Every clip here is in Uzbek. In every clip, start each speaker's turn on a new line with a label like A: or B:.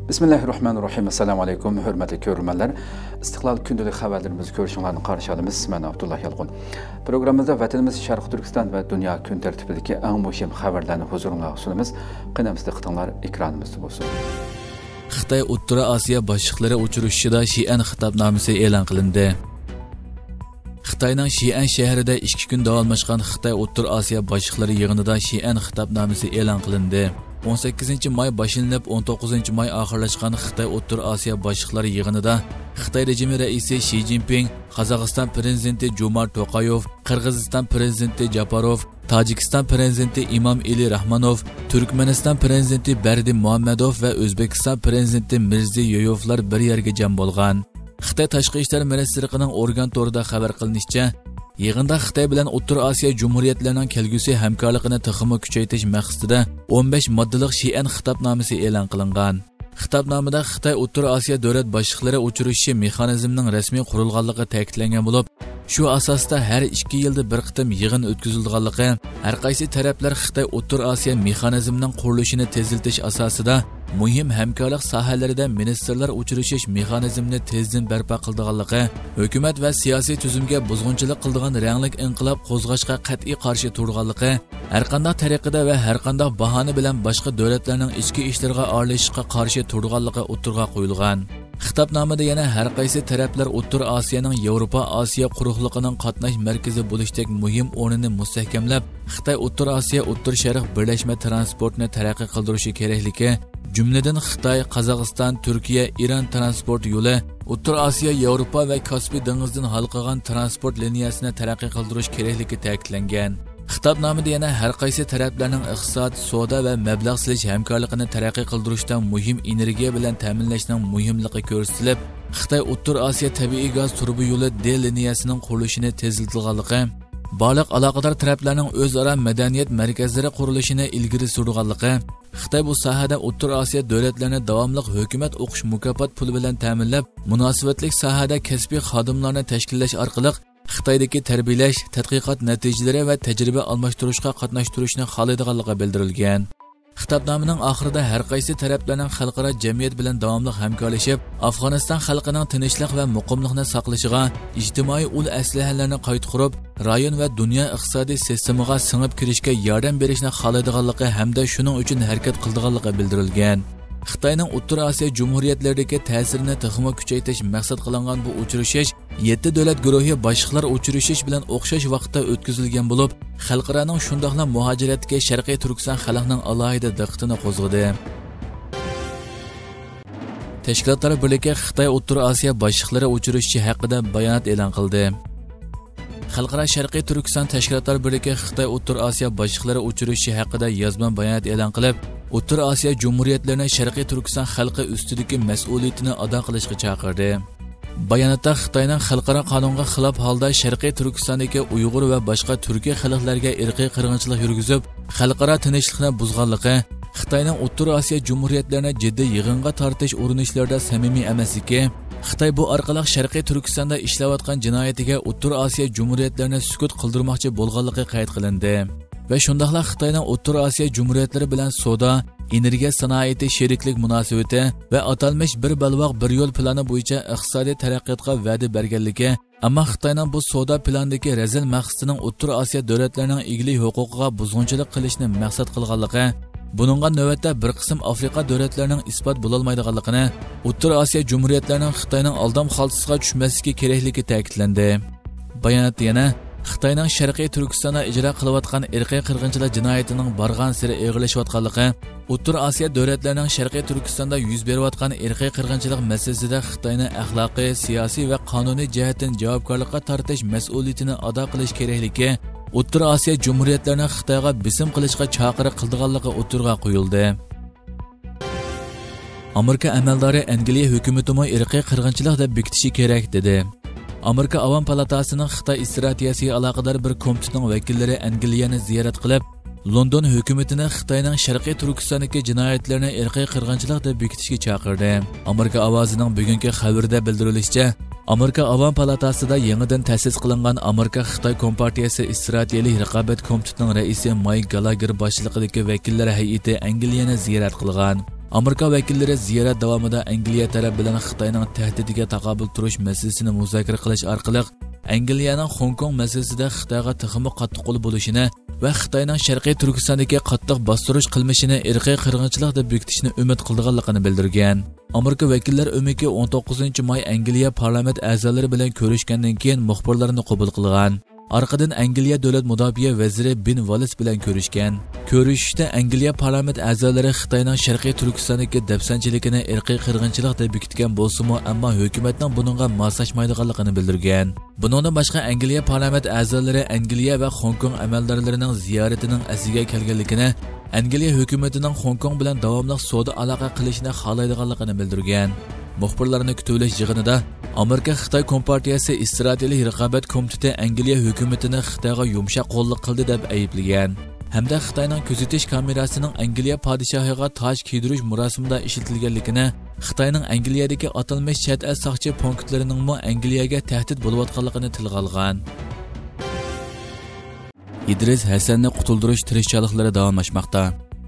A: Bismillahirrahmanirrahim. Assalamu alaykum. Hürmetli görürmenler. İstiklal Gündəlik xəbərlərimizi görüşünlərini qarşı alımız. Mən Abdullah Yalğun. Programımızda vətənimiz Şərq Türkistan və dünya gün tərtibindəki ən mühim xəbərlərini huzuruna sunumuz. Qınamızda qıtanlar ekranımızda olsun.
B: Xitay O'rta Osiyo boshliqlari uchrashishida Xi'an xitobnomasi e'lon qilindi. Xitoyning Xi'an shahrida 2 kun davomlashgan Xitoy O'rta Osiyo boshliqlari yig'inida Xi'an xitobnomasi e'lon qilindi. 18 may boshlanib 19 may oxirlashgan Xitoy O'rta Osiyo boshliqlari yig'inida Xitoy rejimi raisi Xi Jinping, Qozog'iston prezidenti Jo'mart To'qayev, Qirg'iziston prezidenti Japarov, Tojikiston prezidenti Imomali Rahmonov, Turkmaniston prezidenti Berdi Muhammadov va O'zbekiston prezidenti Mirziyoyevlar bir yerga jam bo'lgan. Xitoy tashqi ishlar ministrligining organ to'rida xabar qilinishicha, yig'inda Xitoy bilan O'rta Osiyo Jumhuriyatlarining kelgusi hamkorligini tiximi kuchaytirish maqsadida 15 moddalik Xi'an xitobnomasi e'lon qilingan. Xitobnomada Xitoy O'rta Osiyo davlat boshliqlari uchrashishi mexanizmining rasmiy qurilganligi ta'kidlangan bo'lib, shu asosda har 2 yilda bir qitim yig'in o'tkazilganligi, har qaysi taraflar Xitoy O'rta Osiyo mexanizmining qurilishini tezlatish asosida muhim hamkorlik sohalarida ministerlar uchrashish mexanizmini tezdan barpo qilganligi, hukumat va siyosiy tuzumga buzg'unchilik qiladigan ranglik inqilob qo'zg'ashga qat'iy qarshi turganligi, har qanday tariqada va har qanday bahona bilan boshqa davlatlarning ichki ishlariga aralashishga qarshi turganligi o'tirg'a qo'yilgan. Xitobnomada yana har qaysi taraflar O'rta Osiyoning Yevropa Osiyo quruqligining qatnash markazi bo'lishdek muhim o'rnini mustahkamlab, Xitoy O'rta Osiyo O'rta Sharq birlashma transportini taraqqiy qildirishi kerakligi, jumladan Xitoy, Qozog'iston, Turkiya, Iran transport yo'li, O'rta Osiyo, Yevropa va Kaspiy dengizidan halqagan transport liniyasini taraqqiy qildirish kerakligi ta'kidlangan. Xitobnomada yana har qaysi taraflarning iqtisod, savdo va mablag' silish hamkorligini taraqqiy qildirishda muhim energiya bilan ta'minlashning muhimligi ko'rsatilib, Xitoy O'rta Osiyo tabiiy gaz turbi yo'li D liniyasining qurilishini tezlatilganligi, barliq aloqador taraflarning o'zaro madaniyat markazlari qurilishini ilgari surganligi, Xitoy bu sohada O'rta Osiyo davlatlarini davomli hukumat o'qish mukofot puli bilan ta'minlab, munosabatlik sohada kasbiy xodimlarni tashkillash orqali Xitoydagi tarbiyalash, tadqiqot natijalari va tajriba almashtirishga qatnashtirishni xohlaydiganligi bildirilgan. Xitobnomaning oxirida har qaysi taraflarning xalqaro jamiyat bilan davomli hamkorlashib, Afg'oniston xalqining tinchlik va muqimlikni saqlashiga, ijtimoiy ul aslahalarni qayta qurib, rayon va dunyo iqtisodiy sistemiga singib kirishga yordam berishni xohlaydiganligi hamda shuning uchun harakat qildiganligi bildirilgan. Xitoyning O'rta Osiyo Jumhuriyatlaridagi ta'sirini tiximi kuchaytirish maqsad qilingan bu uchrashish 7 davlat guruhi boshliqlar uchrashish bilan o'xshash vaqtda o'tkazilgan bo'lib, xalqaroning shundoqla muhojiratga Sharqiy Turkiston xalqining alohida diqqatini qo'zg'adi. Tashkilotlar birligi Xitoy O'rta Osiyo boshliqlari uchrashishi haqida bayonot e'lon qildi. Xalqaro Sharqiy Turkiston Tashkilotlar birligi Xitoy O'rta Osiyo boshliqlari uchrashishi haqida yozma bayonot e'lon qilib, O'rta Osiyo Jumhuriyatlarini Sharqiy Turkiston xalqi ustidagi mas'uliyatini ado qilishga chaqirdi. Bayonotda Xitoyning xalqaro qonunga xilof holda Sharqiy Turkistondagi Uyg'ur va boshqa turkiy xalqlarga irqiy qirg'inchilik yurgizib, xalqaro tinchlikni buzganligi, Xitoyning O'rta Osiyo Jumhuriyatlarini jiddiy yig'inga tortish urinishlarida samimiy emasligi, Xitoy bu orqali Sharqiy Turkistonda ishlayotgan jinoyatiga O'rta Osiyo Jumhuriyatlarini sukut qildirmoqchi bo'lganligi qayd qilindi. Va shundaqla Xitoyning O'rta Osiyo Jumhuriyatlari bilan savdo, energiya sanoati sheriklik munosabati va atalmish bir balvoq bir yo'l plani bo'yicha iqtisodiy taraqqiyotga va'da berganligi, ammo Xitoyning bu savdo planidagi razil maqsadining O'rta Osiyo davlatlarining egalik huquqiga buzg'unchilik qilishni maqsad qilganligi, buningga navbatda bir qism Afrika davlatlarining isbot bo'lolmaydiganligini, O'rta Osiyo Jumhuriyatlarining Xitoyning aldam xaltasiga tushmasligi kerakligi ta'kidlandi. Bayonotda yana Xitoyning Sharqiy Turkistonda ijro qilayotgan irqiy qirg'inchilik jinoyatining borgan sari og'irlashayotganligi, O'rta Osiyo davlatlarining Sharqiy Turkistonda yuz berayotgan irqiy qirg'inchilik masalasida Xitoyning axloqiy, siyosiy va qonuniy jihatdan javobgarlikka tortish mas'uliyatini ado qilish kerakligi, O'rta Osiyo Jumhuriyatlarini Xitoyga bisim qilishga chaqiriq qildiganligi o'tirg'a qo'yildi. Amerika amaldori Angliya hukumatimi irqiy qirg'inchilik deb bekitishi kerak dedi. Amerika Avam palatasining Xitoy strategiyasiga aloqador bir komitetining vakillari Angliyani ziyorat qilib, London hukumatini Xitoyning Sharqiy Turkistondagi jinoyatlarni irqiy qirg'inchilik deb bekitishga chaqirdi. Amerika ovozining bugungi xabarida bildirilishicha, Amerika Avam palatasida yangidan ta'sis qilingan Amerika Xitoy Kompartiyasi strategik raqobat komitetining raisi Mike Gallagher boshchiligidagi vakillar hay'ati Angliyani ziyorat qilgan. Amerika vakillari ziyorat davomida Angliya taraf bilan Xitoyning tahdidiga taqobil turish masalasini muzokara qilish orqali Angliyaning Hong Kong masalasida Xitoyga texmi qattiq qo'l bo'lishini va Xitoyning Sharqiy Turkistondagi qattiq bostirish qilmishini irqiy qirg'inchilik deb bekitishni umid qilganligini bildirgan. Amerika vakillar o'miki 19-may Angliya parlament a'zolari bilan ko'rishgandan keyin muxbirlarni qabul qilgan. Arqadan Angliya davlat mudofaa vaziri Ben Wallace bilan ko'rishgan. Ko'rishishda Angliya parlament a'zolari Xitoyning Sharqiy Turkistondagi dafsanchiligini irqiy qirg'inchilik deb bekitgan bo'lsa-mu, ammo hukumatning buningga moslashmaydiganligini bildirgan. Buningdan boshqa Angliya parlament a'zolari Angliya va Hong Kong amaldorlarining ziyoratining asiga kelganligini, Angliya hukumatining Hong Kong bilan davomli savdo aloqa qilishni xohlaydiganligini bildirgan. Muxbirlarni kutilish yig'inida Amerika Xitoy Kompartiyasi Strategik raqobat komiteti Angliya hukumatini Xitoyga yumshoq qo'llik qildi deb ayiblagan. Hamda Xitoyning kuzatish kamerasining Angliya podshohiga toj kiydirish marosimida ishlatilganligini, Xitoyning Angliyadagi atalmish chet el soqchi punktlarining mo Angliyaga tahdid bo'layotganligini tilga olgan. İdris Hasanni qutuldirish tirishchiliklari davomlashmoqda.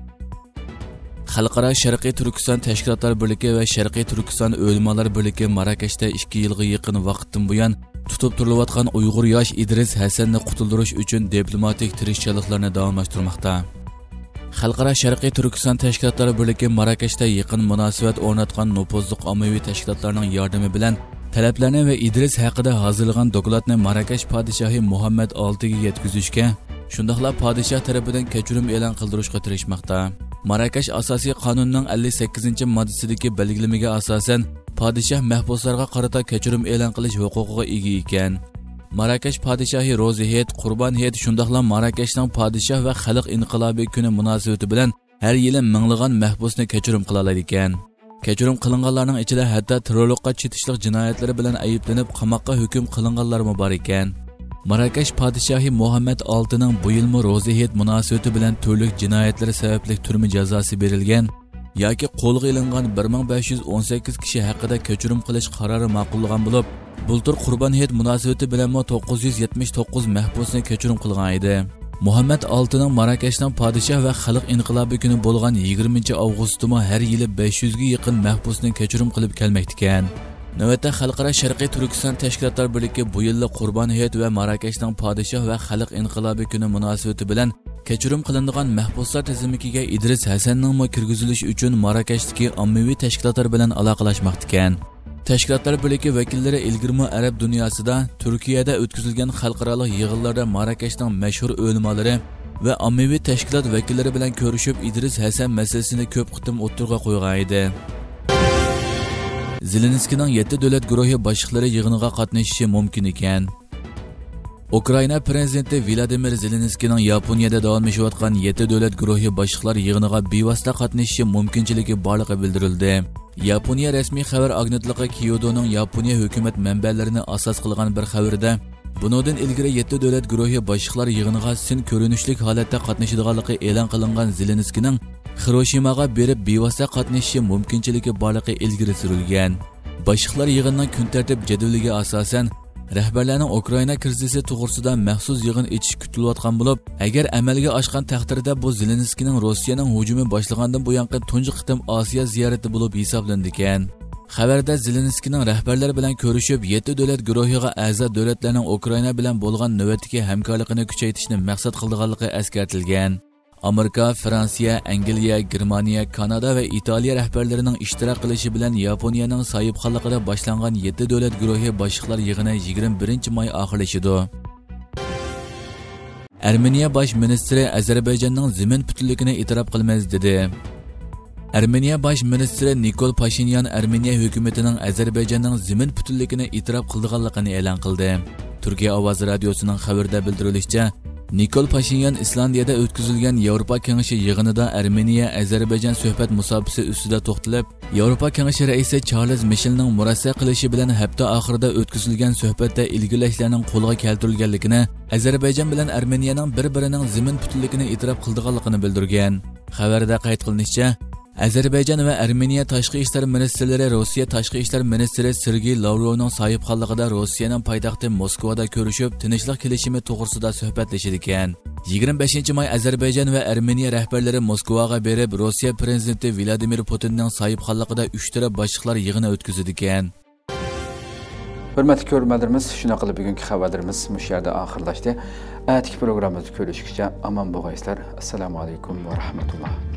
B: Xalqaro Sharqiy Turkiston Tashkilotlar birligi va Sharqiy Turkiston O'lmalar birligi Marokashda 2 yilga yaqin vaqtdan buyon tutib turilayotgan Uyg'ur yosh İdris Hasanni qutuldirish uchun diplomatik tirishchiliklarni davomlashtirmoqda. Xalqaro Sharqiy Turkiston Tashkilotlar birligi Marokashda yaqin munosabat o'rnatgan nufuzli ommaviy tashkilotlarning yordami bilan talablarni va İdris haqida hozirlagan dokladni Marokash podshohi Muhammad VIga yetkazishga, shundaqla podshoh tarafidan kechirim e'lon qildirishga tirishmoqda. Marokash asosiy qonunining 58-moddasidagi belgilamaga asosan podshoh mahbuslarga qarata kechirim e'lon qilish huquqiga ega ekan. Marokash podshohi Ro'zi Hayit, Qurbon Hayit shundaqla Marokashning podshoh va xalq inqilobi kuni munosabati bilan har yili minglagan mahbusni kechirim qila oladi ekan. Kechirim qilinganlarning ichida hatto terrorlikqa chetishlik jinoyatlari bilan ayiblanib qamoqqa hukm qilinganlar bor ekan. Marokash podshohi Muhammad VIning bu yilmi Ro'zi Hayit munosabati bilan turli jinoyatlari sababli turma jazosi berilgan yoki qo'lga ilingan 1518 kishi haqida kechirim qilish qarori ma'qullagan bo'lib, bultur Qurbon Hayit munosabati bilan 979 mahbusni kechirim qilgan edi. Muhammad VIning Marokashning podshoh va xalq inqilobi kuni bo'lgan 20-avgustda har yili 500 ga yaqin mahbusni kechirim qilib kelmoqda ekan. Navbatda Xalqaro Sharqiy Turkiston Tashkilotlar birligi bu yilda Qurbon Hayit va Marokashning podshoh va xalq inqilobi kuni munosabati bilan kechirim qilinadigan mahbuslar tizimiga İdris Hasanning kirgizilishi uchun Marokashdagi ommaviy tashkilotlar bilan aloqalashmoqda ekan. Tashkilotlar birligi vakillari ilgirmi arab dunyosida Turkiyada o'tkazilgan xalqaro yig'inlarda Marokashning mashhur o'limalari va ommaviy tashkilot vakillari bilan ko'rishib İdris Hasan masalasini ko'p qitim o'tirg'a qo'ygan edi. Zelenskiyning 7 davlat guruhi boshliqlari yig'iniga qatnashishi mumkin ekan. Ukraina prezidenti Vladimir Zelenskiyning Yaponiyada davomlashayotgan 7 davlat guruhi boshliqlar yig'iniga bevosita qatnashishi mumkinchiligi borligi bildirildi. Yaponiya rasmiy xabar agentligi Kyotoning Yaponiya hukumat manbalarini asos qilgan bir xabarda bundan ilgari 7 davlat guruhi boshliqlar yig'iniga sin ko'rinishlik holatda qatnashadiganligi e'lon qilingan Zelenskiyning Hiroshimaga berib bevosita qatnashishi mumkinchiligi borligi ilgari surilgan. Boshliqlar yig'inining kun tartib jadvaliga asosan rahbarlarning Ukraina krizisi to'g'risida maxsus yig'in etish kutilayotgan bo'lib, agar amalga oshgan taqdirda bu Zelenskiyning Rossiyaning hujumi boshlagandan buyon tunji qitim Osiyo ziyorati bo'lib hisoblandi ekan. Xabarda Zelenskiyning rahbarlar bilan ko'rishib 7 davlat guruhiga a'zo davlatlarning Ukraina bilan bo'lgan navbatdagi hamkorligini kuchaytirishni maqsad qilganligi eskartilgan. Amerika, Fransiya, Angliya, Germaniya, Kanada va Italiya rahbarlarining ishtirok qilishi bilan Yaponiyaning sohibxonligida boshlangan 7 davlat guruhi boshliqlar yig'ini 21-may oxirlashidi. Armeniya bosh ministri Ozarbayjonning zamin butunligini e'tirof qilmaymiz dedi. Armeniya bosh ministri Nikol Pashinyan Armeniya hukumatining Ozarbayjonning zamin butunligini e'tirof qilganligini e'lon qildi. Turkiya ovoz radiosining xabarida bildirilishicha, Nikol Pashinyan Islandiyada o'tkazilgan Yevropa Kengashi yig'inida Armeniya-Ozarbayjon suhbat musobaqasi ustida to'xtalib, Yevropa Kengashi raisi Charles Michelning murassa qilishi bilan hafta oxirida o'tkazilgan suhbatda ilgilashlarning qo'lga keltirilganligini, Ozarbayjon bilan Armeniyaning bir-birining zamin butunligini e'tirof qilganligini bildirgan. Xabarda qayd qilinishicha, Azərbaycan və Ermeniya Tashqi ishlar ministrlari Rossiya Tashqi ishlar ministri Sergey Lavrovning sohibxonligida Rossiyaning poytaxti Moskvada ko'rishib, tinchlik kelishimi to'g'risida suhbatlashdi ekan. 25 may Azərbaycan və Ermeniya rəhbərləri Moskvaga berib, Rossiya prezidenti Vladimir Putinning sohibxonligida 3 taraf boshliqlar yig'ini o'tkazdi ekan.
A: Hürmetli görürlerimiz, şuna qilib bugungi xabarlarimiz mush yerda oxirlashdi. Atiki programmamizni ko'rishguncha aman bo'lgaysizlar. Assalomu alaykum va rahmatulloh.